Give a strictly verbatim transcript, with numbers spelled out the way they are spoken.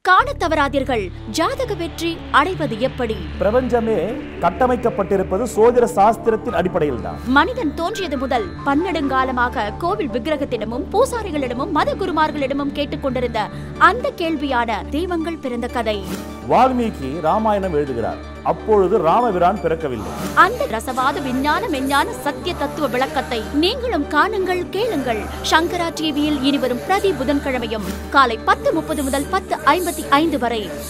காணத் தவறாதீர்கள். ஜாதக வெற்றி அடைவது எப்படி? பிரபஞ்சமே கட்டமைக்கப்பட்டிருப்பது சோதிட சாஸ்திரத்தின் அடிப்படையில் தான். மனிதன் தோன்றியது முதல் பன்னெடுங்காலமாக கோவில் விக்கிரகத்திடமும் பூசாரிகளிடமும் மத குருமார்களிடமும் கேட்டுக்கொண்டிருந்த அந்த கேள்வியான தெய்வங்கள் பிறந்த கதை. வால்மீகி ராமாயணம் எழுதுகிறார். அப்பொழுது ராமபிரான் பிறக்கவில்லை. அந்த ரசவாத விஞ்ஞான மெஞ்ஞான சத்திய தத்துவ விளக்கத்தை நீங்களும் காணுங்கள், கேளுங்கள். சங்கரா டிவியில் இனிவரும் பிரதி புதன்கிழமையும் காலை பத்து முப்பது முதல் பத்து ஐம்பத்தி ஐந்து வரை.